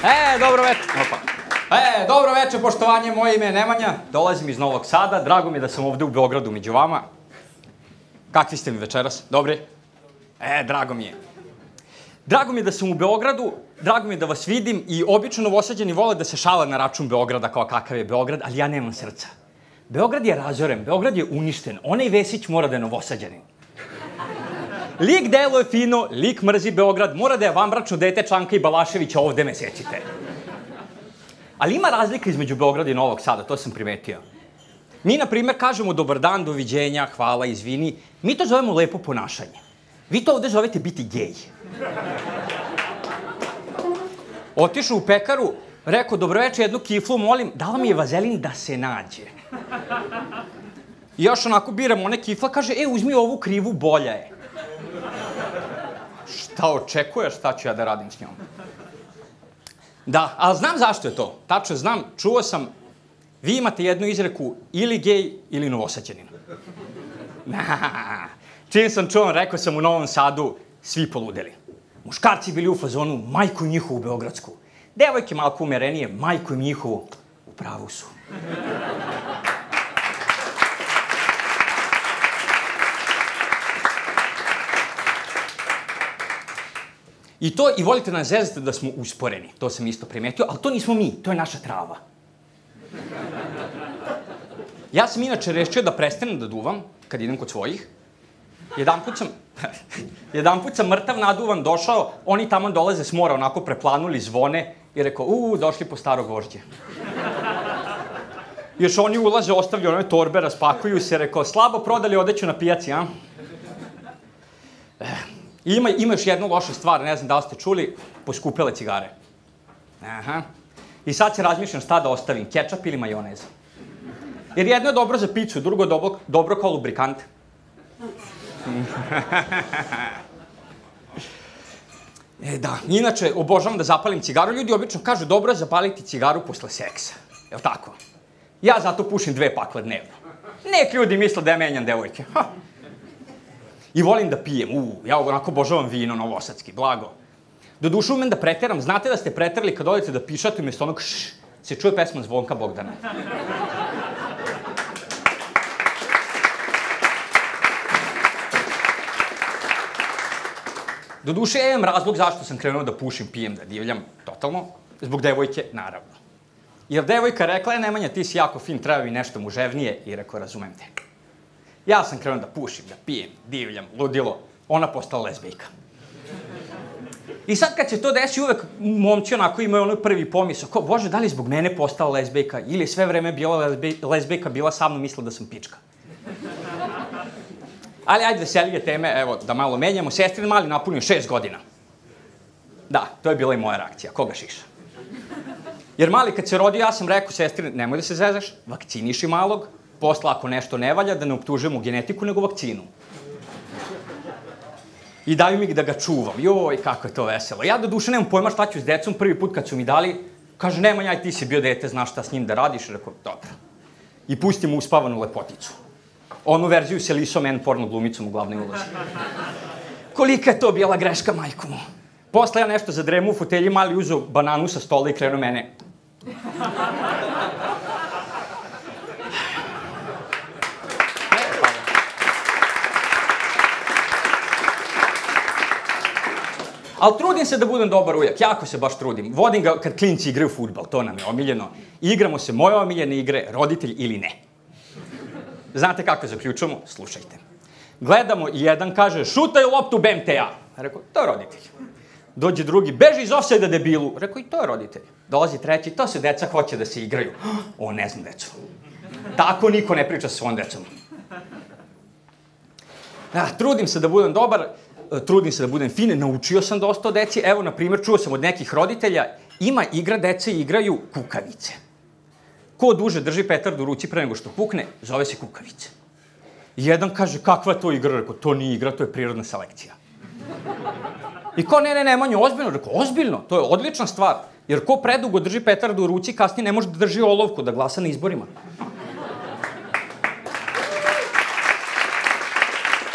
Dobro večer. Dobro večer, poštovanje, moje ime je Nemanja, dolazim iz Novog Sada, drago mi je da sam ovde u Beogradu među vama. Kakvi ste mi večeras? Dobri? Drago mi je. Drago mi je da sam u Beogradu, drago mi je da vas vidim i obično Novosađani vole da se šale na račun Beograda kao kakav je Beograd, ali ja nemam srca. Beograd je razoren, Beograd je uništen, onaj Vesić mora da je Novosađanin. Lik deluje fino, lik mrzi Beograd, mora da je vanbračno dete Čanka i Balaševića, ovde me sećite. Ali ima razlika između Beograda i Novog Sada, to sam primetio. Mi, na primer, kažemo dobar dan, doviđenja, hvala, izvini. Mi to zovemo lepo ponašanje. Vi to ovde zovete biti gej. Otišao u pekaru, rekao, dobroveče, jednu kiflu, molim, dala mi je vazelin da se nađe. I još onako biram one kifla, kaže, uzmi ovu krivu, bolja je. Šta očekuješ, šta ću ja da radim s njom? Da, ali znam zašto je to. Tačno znam, čuo sam, vi imate jednu izreku ili gej ili Novosađanin. Čim sam čuo, rekao sam u Novom Sadu, svi poludeli. Muškarci bili u fazonu, majku njihovu beogradsku. Devojke malko umerenije, majku njihovu, u pravu su. I volite nas zezati da smo usporeni, to sam isto primetio, ali to nismo mi, to je naša trava. Ja sam inače rešio da prestanem da duvam kad idem kod svojih. Jedanput sam mrtav naduvan došao, oni tamo dolaze s mora, onako preplanuli, zvone i rekao, došli po staro gvožđe. Još oni ulaze, ostavljaju one torbe, raspakuju se, rekao, slabo prodali odeću na pijaci, a? Ima još jednu lošu stvar, ne znam da li ste čuli, poskupele cigare. I sad se razmišljam šta da ostavim, kečap ili majonez. Jer jedno je dobro za picu, drugo je dobro kao lubrikant. Da, inače, obožavam da zapalim cigaru. Ljudi obično kažu, dobro je zapaliti cigaru posle seksa. Je li tako? Ja zato pušim 2 pakle dnevno. Nek ljudi misle da ja menjam devojke. I volim da pijem, ja onako obožavam vino novosadski, blago. Doduše umem da preteram, znate da ste preterali kad odete da pišate umjesto onog se čuje pesma Zvonka Bogdana. Doduše, ja imam razlog zašto sam krenuo da pušim, pijem, da divljam, totalno, zbog devojke, naravno. Jer devojka rekla, Nemanja, ti si jako fin, treba mi nešto muževnije, i rekao, razumem te. Ja sam krenuo da pušim, da pijem, divljam, ludilo, ona postala lezbijka. I sad kad se to desi, uvek momci onako imaju onoj prvi pomisao, kao, bože, da li zbog mene postala lezbijka, ili sve vreme bila lezbijka, bila sa mnom, mislila da sam pička. Ali ajde, veselije teme, evo, da malo menjamo. Sestrin mali napunio 6 godina. Da, to je bila i moja reakcija, koga šiša. Jer mali kad se rodio, ja sam rekao, sestrin, nemoj da se zezaš, vakciniši malog, posle ako nešto ne valja, da ne optužujemo genetiku, nego vakcinu. I daju mi da ga čuvam. Joj, kako je to veselo. Ja do duše nemam pojma šta ću s decom, prvi put kad su mi dali, kaže, Nemanja, aj ti si bio dete, znaš šta s njim da radiš, rekao, dobro. I pustim uspavanu lepoticu. Onu verziju sa Lisom N. porno glumicom u glavnoj ulozi. Kolika je to bila greška, majku mu. Posle ja nešto zadremu u fotelji, mali uzeo bananu sa stola i krenuo mene. Ali trudim se da budem dobar ujak, jako se baš trudim. Vodim ga kad klinci igraju fudbal, to nam je omiljeno. Igramo se moje omiljene igre, roditelj ili ne. Znate kako zaključujemo? Slušajte. Gledamo i jedan kaže, šutaj loptu, bem te ja. Rekao, to je roditelj. Dođe drugi, beži iz ofsajda, debilu. Rekao, i to je roditelj. Dolazi treći, to se deca hoće da se igraju. O, ne znam decu. Tako niko ne priča sa svom decom. Trudim se da budem dobar, trudim se da budem fin, naučio sam dosta od deci. Evo, na primjer, čuo sam od nekih roditelja, ima igra, deca igraju kukavice. Ko duže drži petardu u ruci pre nego što pukne, zove se kukavice. Jedan kaže, kakva je to igra? Rekao, to nije igra, to je prirodna selekcija. I ko, ne, Nemanja, ozbiljno? Rekao, ozbiljno, to je odlična stvar. Jer ko predugo drži petardu u ruci, kasnije ne može da drži olovku, da glasa na izborima.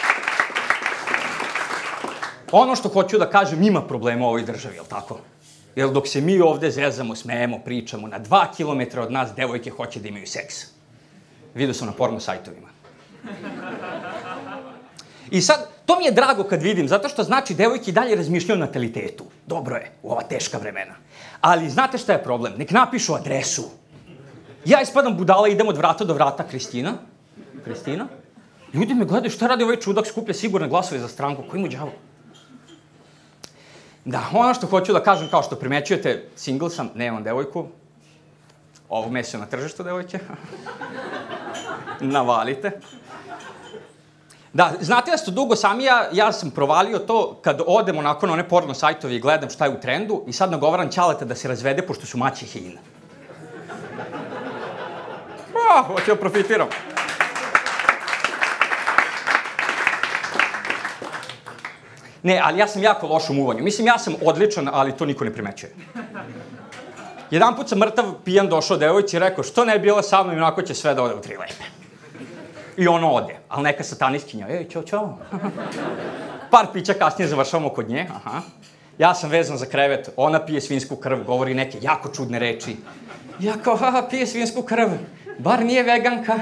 Ono što hoću da kažem, ima problema u ovoj državi, jel' tako? jer dok se mi ovde zezamo, smejemo, pričamo, na 2 kilometra od nas devojke hoće da imaju seks. Vidio sam na porno sajtovima. I sad, to mi je drago kad vidim, zato što znači devojke i dalje razmišljaju o natalitetu. Dobro je, u ova teška vremena. Ali znate šta je problem? Nek napišu adresu. Ja ispadam budala, idem od vrata do vrata. Kristina? Ljudi me gledaju, šta radi ovaj čudak, skuplja sigurne glasove za stranku, koji mu đavo? Da, ono što hoću da kažem, kao što primećujete, single sam, nemam devojku. Ovo meso na tržištu, devojke. Navalite. Da, znate da ste dugo sami, ja sam provalio to kad odem onako na one porno sajtove i gledam šta je u trendu i sad nagovaram Ćaleta da se razvede pošto su maćehe in. Hoću da profitiram. Ne, ali ja sam jako loš u muvanju. Mislim, ja sam odličan, ali to niko ne primećuje. Jedanput sam mrtav, pijan došao devojci i rekao, što ne je bila sa mnom, onako će sve da ode u 3 lepe. I ono ode, ali neka sataniskinja, ćao. Par pića kasnije završavamo kod nje, Ja sam vezan za krevet, ona pije svinsku krv, govori neke jako čudne reči. Ja kao, pije svinsku krv, bar nije veganka.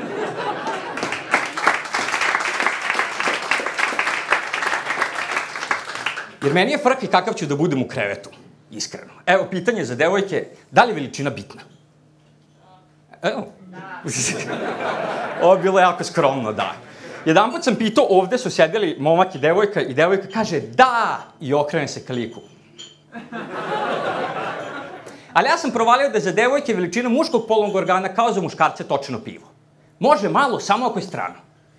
Jer meni je frka i kakav ću da budem u krevetu, iskreno. Evo, pitanje za devojke, da li je veličina bitna? Evo. Ovo je bilo jako skromno, da. Jedanput sam pitao, ovde su sedeli momak i devojka kaže da, i okrene se ka liku. Ali ja sam provalio da je za devojke veličina muškog polnog organa kao za muškarce točeno pivo. Može malo, samo ako je strano.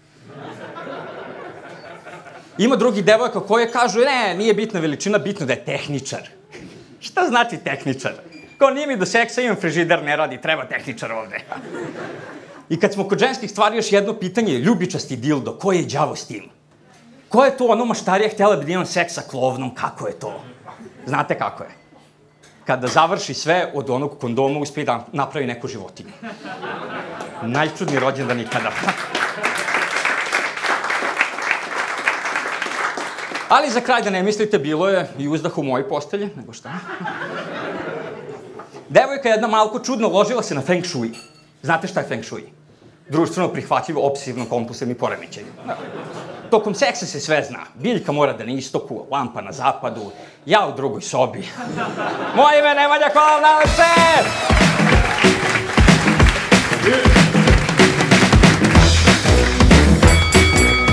Ima drugi devojka koje kažu, ne, nije bitna veličina, bitno da je tehničar. Šta znači tehničar? Kao nije mi do seksa, imam frižider, ne radi, treba tehničar ovde. I kad smo kod ženskih stvari, još jedno pitanje, ljubičasti dildo, ko je đavo s tim? Ko je to ono maštarija htjela bi da imam seks sa klovnom, kako je to? Znate kako je? Kada završi sve, od onog kondoma uspije da napravi neku životinju. Najčudniji rođendan ikada. Ali za kraj da ne mislite, bilo je i uzdah u mojoj postelji, nego šta? Devojka jedna malko čudno ložila se na feng shui. Znate šta je feng shui? Društveno prihvatljivo, obsesivno-kompulsivni poremećaj. Tokom seksa se sve zna. Biljka mora da na istoku, lampa na zapadu, ja u drugoj sobi. Moje ime Nemanja, hvala vam najlepše!